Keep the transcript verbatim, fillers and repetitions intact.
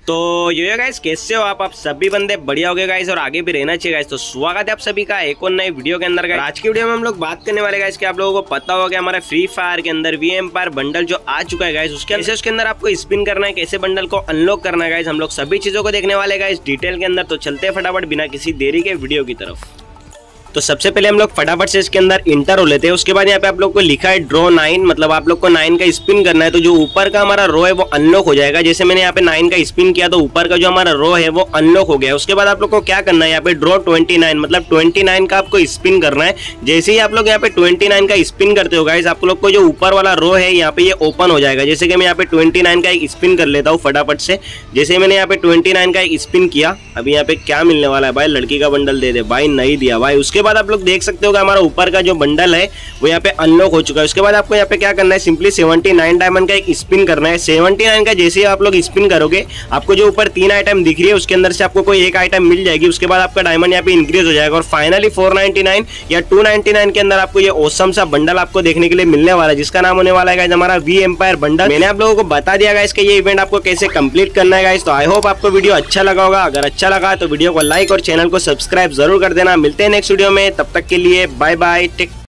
तो ये गाइस कैसे हो आप आप सभी बंदे बढ़िया हो गए गाइस और आगे भी रहना चाहिए गाइस। तो स्वागत है आप सभी का एक और नई वीडियो के अंदर गाइस। आज की वीडियो में हम लोग बात करने वाले गाइस कि आप लोगों को पता होगा हमारे फ्री फायर के अंदर वी एम्पायर बंडल जो आ चुका है गाइस, उसके कैसे उसके अंदर आपको स्पिन करना है, कैसे बंडल को अनलॉक करना है गाइस, हम लोग सभी चीजों को देखने वाले गाइस डिटेल के अंदर। तो चलते हैं फटाफट बिना किसी देरी के वीडियो की तरफ। तो सबसे पहले हम लोग फटाफट से इसके अंदर इंटर हो लेते हैं। उसके बाद यहाँ पे आप लोग को लिखा है ड्रॉ नाइन, मतलब आप लोग को नाइन का स्पिन करना है। तो जो ऊपर का हमारा रो है वो अनलॉक हो जाएगा। जैसे मैंने यहाँ पे नाइन का स्पिन किया तो ऊपर का जो हमारा रो है वो अनलॉक हो गया। उसके बाद आप लोग को क्या करना है, यहाँ पे ड्रॉ ट्वेंटी नाइन, मतलब ट्वेंटी नाइन का आपको स्पिन करना है। जैसे ही आप लोग यहाँ पे ट्वेंटी नाइन का स्पिन करते हो गाइस, आप लोग को जो ऊपर वाला रो है यहाँ पे ये ओपन हो जाएगा। जैसे कि मैं यहाँ पे ट्वेंटी नाइन का एक स्पिन कर लेता हूँ फटाफट से। जैसे मैंने यहाँ पे ट्वेंटी नाइन का एक स्पिन किया, अभी यहाँ पे क्या मिलने वाला है भाई, लड़की का बंडल दे दे भाई, नहीं दिया भाई। उसके बाद आप लोग देख सकते हो हमारा ऊपर का जो बंडल है वो यहाँ पे अनलॉक हो चुका है। उसके बाद आपको यहाँ पे क्या करना है, सिंपली सेवेंटी नाइन डायमंड का एक स्पिन करना है। सेवेंटी नाइन का जैसे ही आप लोग स्पिन करोगे, आपको जो ऊपर तीन आइटम दिख रही है उसके अंदर से आपको कोई एक आइटम मिल जाएगी। उसके बाद आपका डायमंड यहाँ पे इंक्रीज हो जाएगा और फाइनली फोर नाइनटी नाइन या टू नाइनटी नाइन के अंदर आपको ये ऑसम सा बंडल आपको देखने के लिए मिलने वाला है, जिसका नाम होने वाला है हमारा वी एम्पायर बंडल। मैंने आप लोगों को बता दिया गाइस कि ये इवेंट आपको कैसे कंप्लीट करना है गाइस। तो आई होप आपको वीडियो अच्छा लगा होगा। अगर अच्छा लगा तो वीडियो को लाइक और चैनल को सब्सक्राइब जरूर कर देना। मिलते हैं नेक्स्ट वीडियो में, तब तक के लिए बाय बाय, टेक